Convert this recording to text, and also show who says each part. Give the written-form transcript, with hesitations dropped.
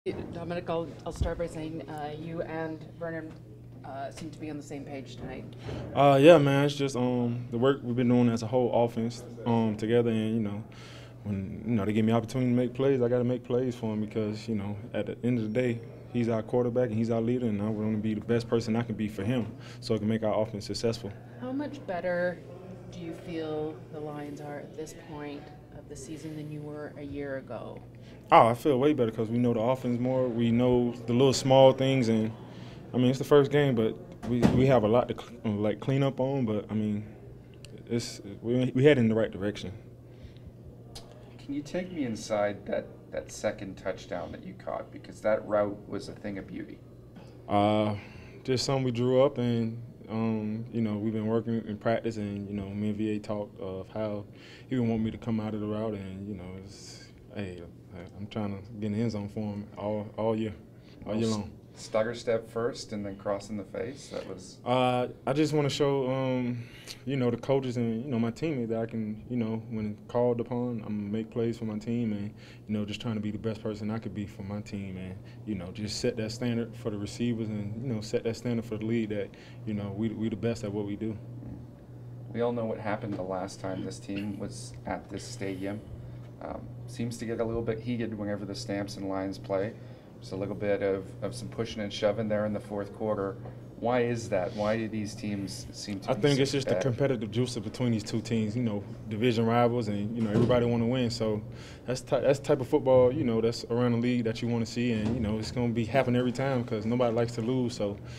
Speaker 1: Dominic, I'll start by saying you and Vernon seem to be on the same page tonight.
Speaker 2: Yeah, man. It's just the work we've been doing as a whole offense together, and when they give me opportunity to make plays, I got to make plays for him because at the end of the day, he's our quarterback and he's our leader, and I want to be the best person I can be for him, so I can make our offense successful.
Speaker 1: How much better do you feel the Lions are at this point of the season than you were a year ago?
Speaker 2: Oh, I feel way better because we know the offense more. We know the little small things, and I mean it's the first game, but we have a lot to clean up on. But I mean, we head in the right direction.
Speaker 3: Can you take me inside that second touchdown that you caught? Because that route was a thing of beauty.
Speaker 2: Just something we drew up, and we've been working in practice, and me and VA talked of how he would want me to come out of the route, and hey, I'm trying to get in the end zone for him all year long.
Speaker 3: Stagger step first and then cross in the face. That was.
Speaker 2: I just want to show, the coaches and my teammates that I can, when called upon, I'm gonna make plays for my team, and just trying to be the best person I could be for my team, and just set that standard for the receivers, and set that standard for the league that we the best at what we do.
Speaker 3: We all know what happened the last time this team was at this stadium. Seems to get a little bit heated whenever the Stamps and Lions play. Just a little bit of some pushing and shoving there in the fourth quarter. Why is that? Why do these teams seem to?
Speaker 2: I think it's just the competitive juice between these two teams. Division rivals, and everybody want to win. So that's type of football. That's around the league that you want to see, and it's going to be happen every time because nobody likes to lose. So